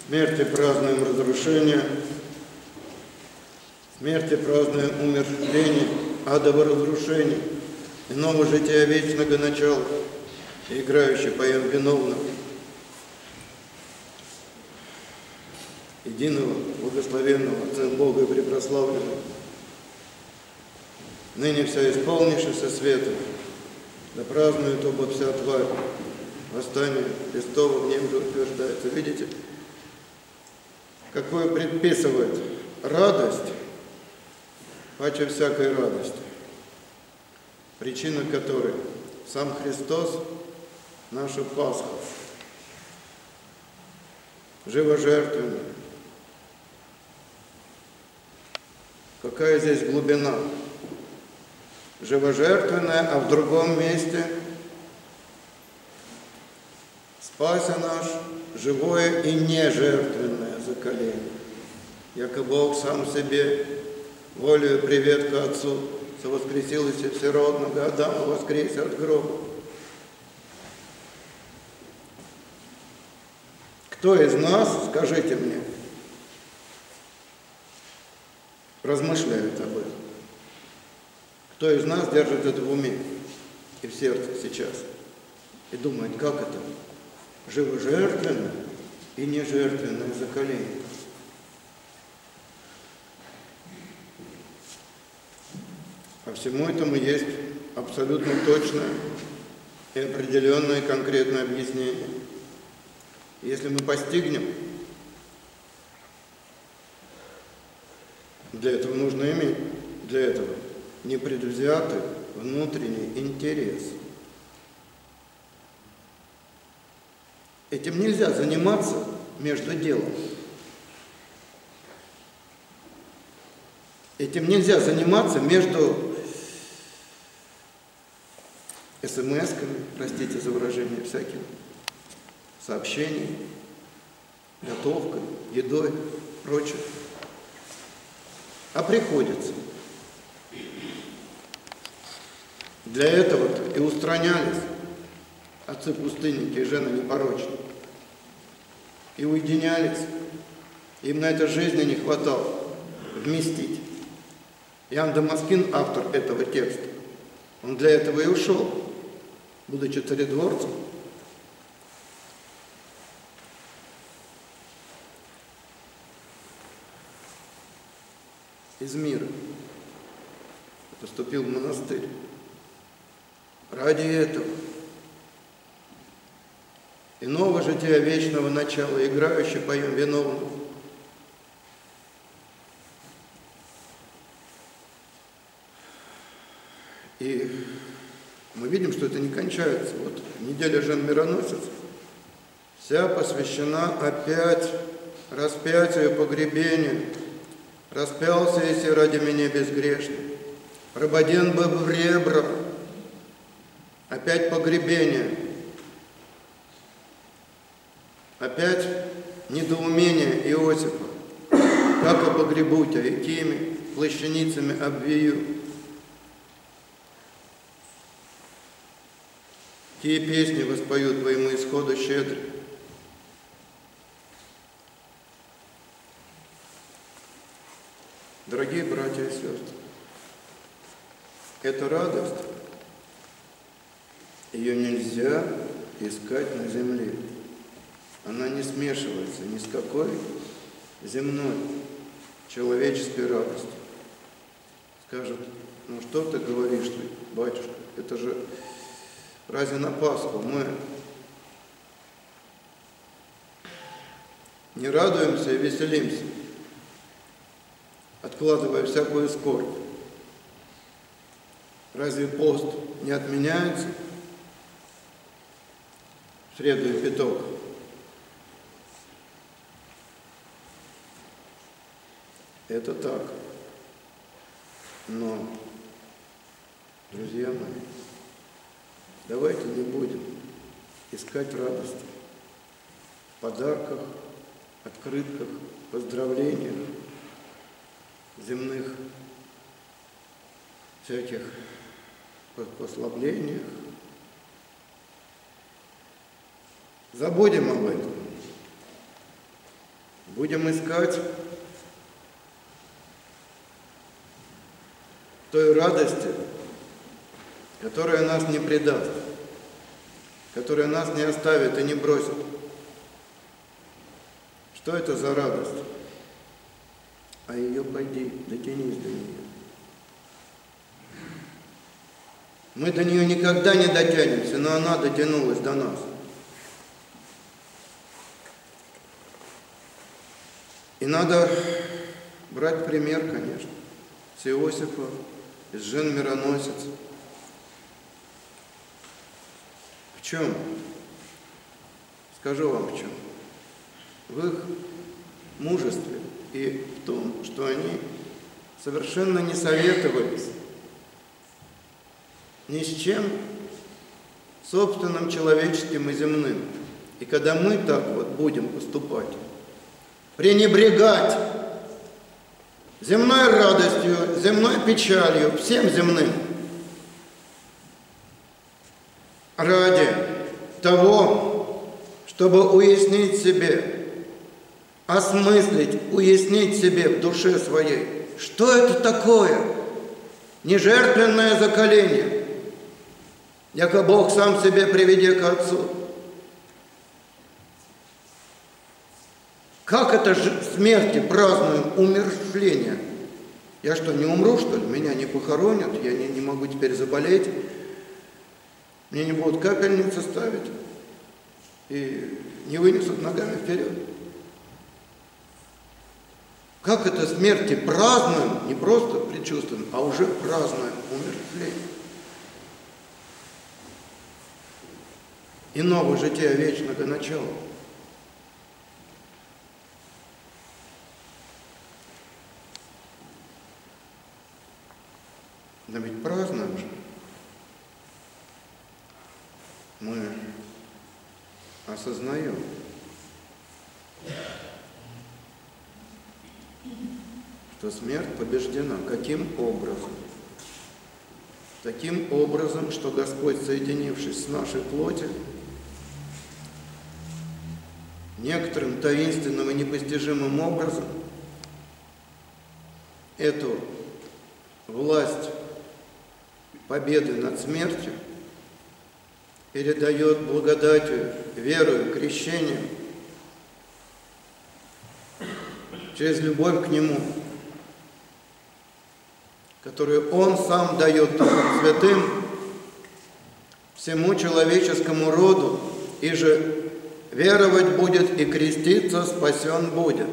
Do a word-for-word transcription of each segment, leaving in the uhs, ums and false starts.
Смерти празднуем разрушение, смерти празднуем умерщвление, адово разрушение, иного жития вечного начала, и играющий поем виновно, единого, благословенного, Отца Бога и препрославленного, ныне вся исполнившаяся светом, да празднует оба вся тварь, восстание Христово в нем же утверждается. Видите, какое предписывает радость, паче всякой радости, причина которой сам Христос, наша Пасха, живожертвенная. Какая здесь глубина? Живожертвенная, а в другом месте спася наш живое и нежертвенное заколение. Яко Бог сам себе волею привет к Отцу совоскресил из всеродного Адама воскресе от гроба. Кто из нас, скажите мне, размышляет об этом? Кто из нас держит это в уме и в сердце сейчас и думает, как это живожертвенное и нежертвенное заколение? А всему этому есть абсолютно точное и определенное конкретное объяснение. Если мы постигнем, для этого нужно иметь, для этого непредвзятый внутренний интерес. Этим нельзя заниматься между делом. Этим нельзя заниматься между смс-ками, простите за выражение, всякими сообщениями, готовкой, едой, прочее. А приходится. Для этого-то и устранялись отцы-пустынники и жены непорочные. И уединялись. Им на это жизни не хватало вместить. Иоанн Дамаскин, автор этого текста, он для этого и ушел, будучи царедворцем. Из мира. Поступил в монастырь. Ради этого. Иного жития вечного начала, играющий поем виновных. И мы видим, что это не кончается. Вот неделя Жен Мироносец вся посвящена опять распятию и погребению. Распялся еси ради меня безгрешный, прободен бы в ребра, опять погребение, опять недоумение Иосифа, как о погребу тебя, и кими плащаницами обвию. Какие песни воспоют твоему исходу щедры. Дорогие братья и сестры, эта радость, ее нельзя искать на земле. Она не смешивается ни с какой земной человеческой радостью. Скажут, ну что ты говоришь, ты, батюшка, это же разве на Пасху мы не радуемся и веселимся, откладывая всякую скорбь? Разве пост не отменяется в среду и пяток? Это так. Но, друзья мои, давайте не будем искать радости в подарках, открытках, поздравлениях, земных всяких послаблениях. Забудем об этом. Будем искать той радости, которая нас не предаст, которая нас не оставит и не бросит. Что это за радость? А ее пойди, дотянись до нее. Мы до нее никогда не дотянемся, но она дотянулась до нас. И надо брать пример, конечно, с Иосифа, из жен мироносец. В чем? Скажу вам в чем. В их мужестве и в том, что они совершенно не советовались ни с чем собственным, человеческим и земным. И когда мы так вот будем поступать, пренебрегать земной радостью, земной печалью, всем земным, ради того, чтобы уяснить себе, осмыслить, уяснить себе в душе своей, что это такое нежертвенное заколение, яко Бог сам себе приведи к Отцу. Как это же смерти празднуем умерщвление? Я что, не умру, что ли? Меня не похоронят, я не, не могу теперь заболеть, мне не будут капельницы ставить и не вынесут ногами вперед. Как это смерти празднуем, не просто предчувствуем, а уже празднуем умерщвление. Иного жития вечного начала. Но ведь празднуем же. Мы осознаем, что смерть побеждена. Каким образом? Таким образом, что Господь, соединившись с нашей плотью, некоторым таинственным и непостижимым образом эту власть победы над смертью передает благодатью, верою, крещением, через любовь к Нему, которую Он сам дает Духом Святым всему человеческому роду, и же веровать будет и креститься спасен будет.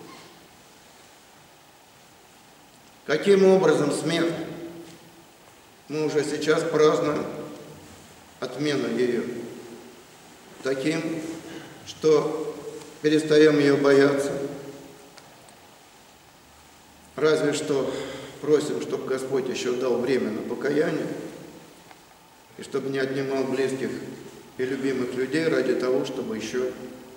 Каким образом смерть? Мы уже сейчас празднуем отмену ее. Таким, что перестаем ее бояться. Разве что просим, чтобы Господь еще дал время на покаяние, и чтобы не отнимал близких и любимых людей ради того, чтобы еще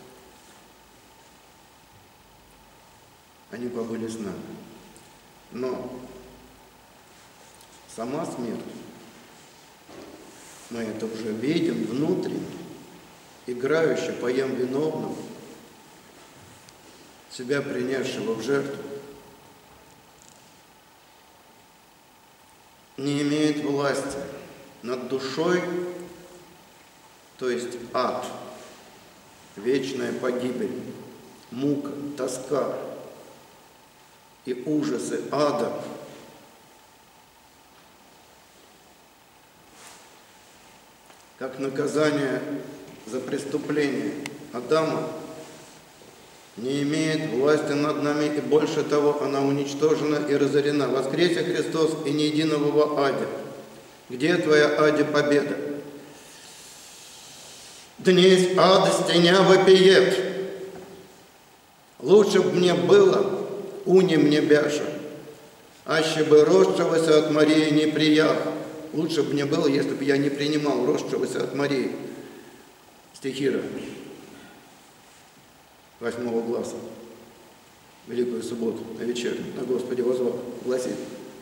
они побыли с нами. Но сама смерть, мы это уже видим внутренне, играюще поем виновного, себя принесшего в жертву, не имеет власти над душой, то есть ад, вечная погибель, мука, тоска и ужасы ада. Как наказание за преступление Адама не имеет власти над нами, и больше того, она уничтожена и разорена. Воскресе Христос, и ни единого во аде. Где твоя аде победа? Днесь ад стеня вопиет. Лучше б мне было, уни мне бяша, аще бы росшегося от Марии не приях. Лучше бы мне было, если бы я не принимал росшегося от Марии. Стихира восьмого гласа, Великую субботу, на вечернюю, на Господе возвал, гласит.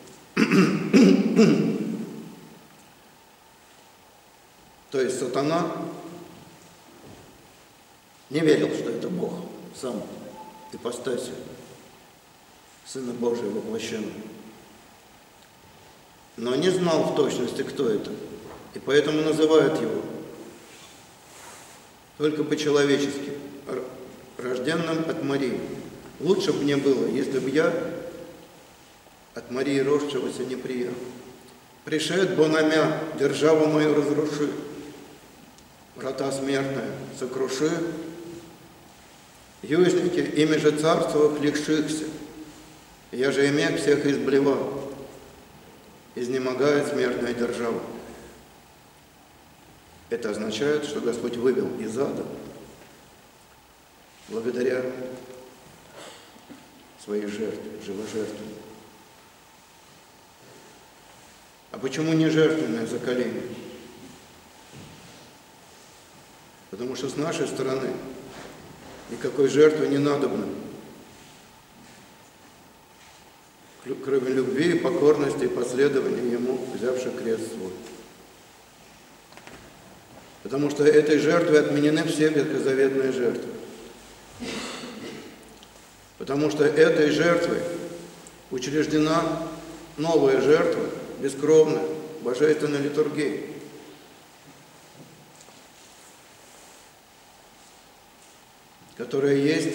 То есть сатана не верил, что это Бог сам ипостасью Сына Божия воплощенного. Но не знал в точности, кто это, и поэтому называют его только по-человечески, рожденным от Марии. Лучше бы мне было, если бы я от Марии рождавшегося не приехал. Пришед, бо намя, державу мою разруши, врата смертные сокруши, юзники, ими же царствовых лишихся, я же имех всех изблевал, изнемогает смертная держава. Это означает, что Господь вывел из ада благодаря своей жертве, живожертве. А почему не жертвенное заколение? Потому что с нашей стороны никакой жертвы не надобно, кроме любви, покорности и последования Ему, взявши крест свой. Потому что этой жертвой отменены все ветхозаветные жертвы. Потому что этой жертвой учреждена новая жертва, бескровная, божественная литургия. Которая есть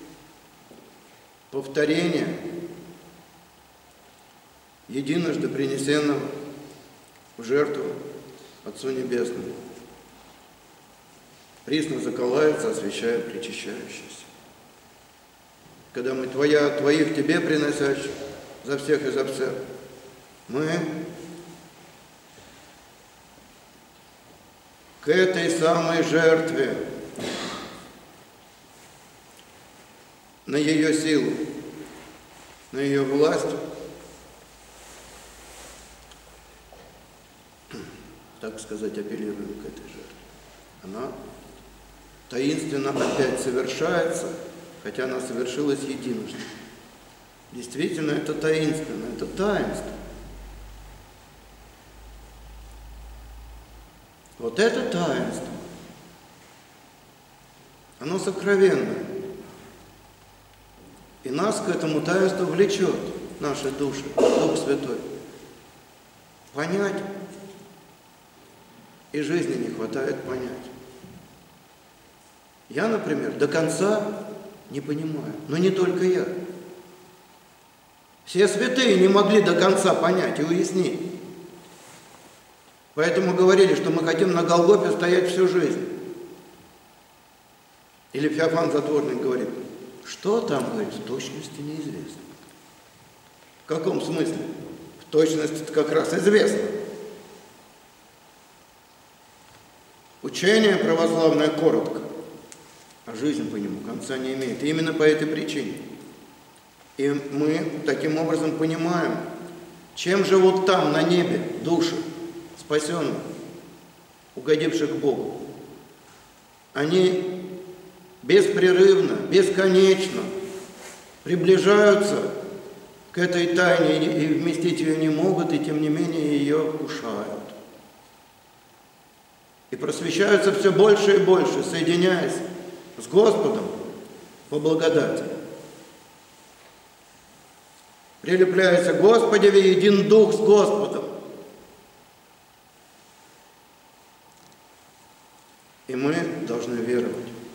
повторение единожды принесенного в жертву Отцу Небесному. Присно заколается, освящая причащающийся. Когда мы Твоя, Твоих Тебе приносящих, за всех и за всех, мы к этой самой жертве, на ее силу, на ее власть, так сказать, апеллируем к этой жертве. Она таинственно опять совершается, хотя она совершилась единожды. Действительно, это таинственно, это таинство. Вот это таинство, оно сокровенное. И нас к этому таинству влечет, наши души, Дух Святой. Понять, и жизни не хватает понять. Я, например, до конца не понимаю, но не только я. Все святые не могли до конца понять и уяснить. Поэтому говорили, что мы хотим на Голгофе стоять всю жизнь. Или Феофан Затворник говорит, что там, говорит, в точности неизвестно. В каком смысле? В точности это как раз известно. Учение православное коротко, а жизнь по нему конца не имеет. И именно по этой причине. И мы таким образом понимаем, чем живут там, на небе, души спасенных, угодивших Богу. Они беспрерывно, бесконечно приближаются к этой тайне и вместить ее не могут, и тем не менее ее вкушают. И просвещаются все больше и больше, соединяясь с Господом по благодати. Прилепляйся, Господи, в един Дух с Господом. И мы должны веровать,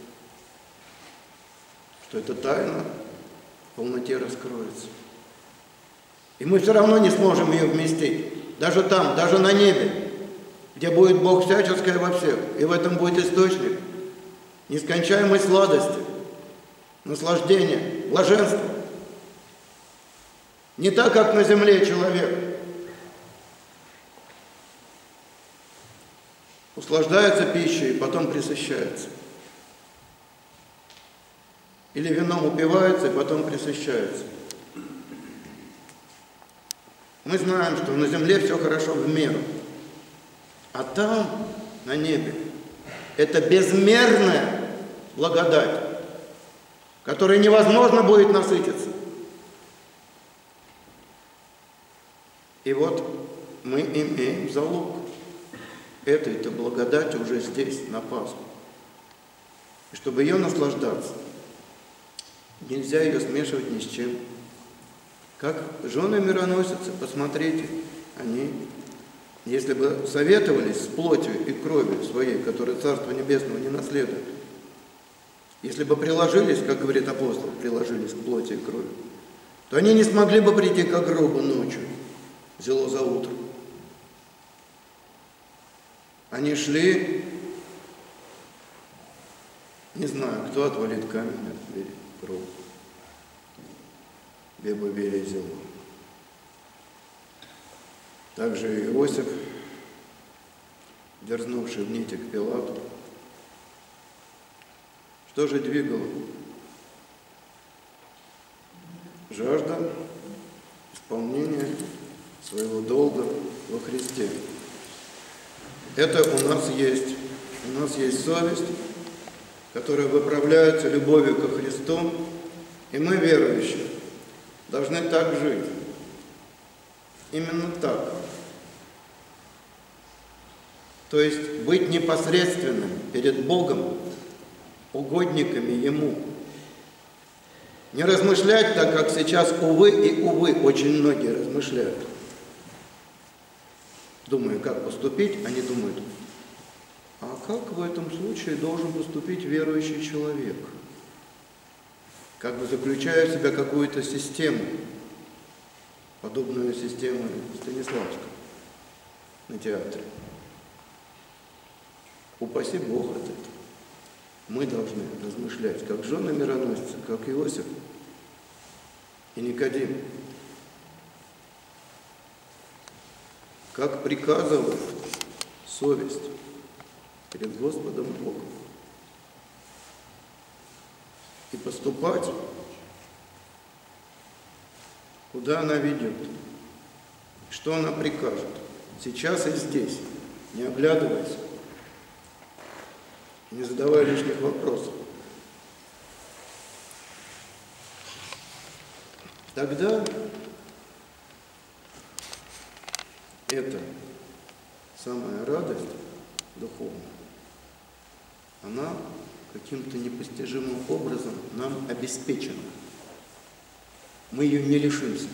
что эта тайна в полноте раскроется. И мы все равно не сможем ее вместить. Даже там, даже на небе, где будет Бог всяческое во всех. И в этом будет источник нескончаемой сладости, наслаждения, блаженства. Не так, как на земле человек услаждается пищей и потом пресыщается. Или вином упивается и потом пресыщается. Мы знаем, что на земле все хорошо в меру. А там, на небе, это безмерная благодать, которой невозможно будет насытиться. И вот мы имеем залог этой-то благодати уже здесь, на Пасху. И чтобы ее наслаждаться, Нельзя ее смешивать ни с чем. Как жены мироносицы, посмотрите, они, если бы советовались с плотью и кровью своей, которая Царство Небесного не наследует, если бы приложились, как говорит апостол, приложились к плоти и крови, то они не смогли бы прийти к гробу ночью, зело за утро. Они шли, не знаю, кто отвалит камень от двери гроба. Беба Берия зело. Также Иосиф, дерзнувший в нити к Пилату. Что же двигало? Жажда исполнения своего долга во Христе. Это у нас есть. У нас есть совесть, которая выправляется любовью ко Христу, и мы, верующие, должны так жить. Именно так. То есть быть непосредственным перед Богом, угодниками Ему. Не размышлять так, как сейчас, увы и увы, очень многие размышляют. Думая, как поступить, они думают, а как в этом случае должен поступить верующий человек? Как бы заключая в себя какую-то систему, подобную системе Станиславского на театре. Упаси Бог от этого. Мы должны размышлять, как жены мироносицы, как Иосиф и Никодим. Как приказывает совесть перед Господом Богом. И поступать, куда она ведет, что она прикажет, сейчас и здесь, не оглядываясь, не задавая лишних вопросов. Тогда эта самая радость духовная, она каким-то непостижимым образом нам обеспечена. Мы ее не лишимся.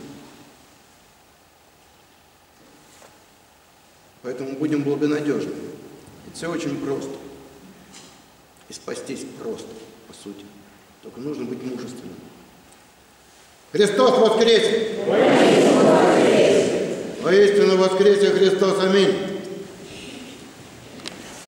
Поэтому будем благонадежны. И все очень просто. И спастись просто, по сути. Только нужно быть мужественным. Христос воскресе! Воистину воскресе Христос! Аминь!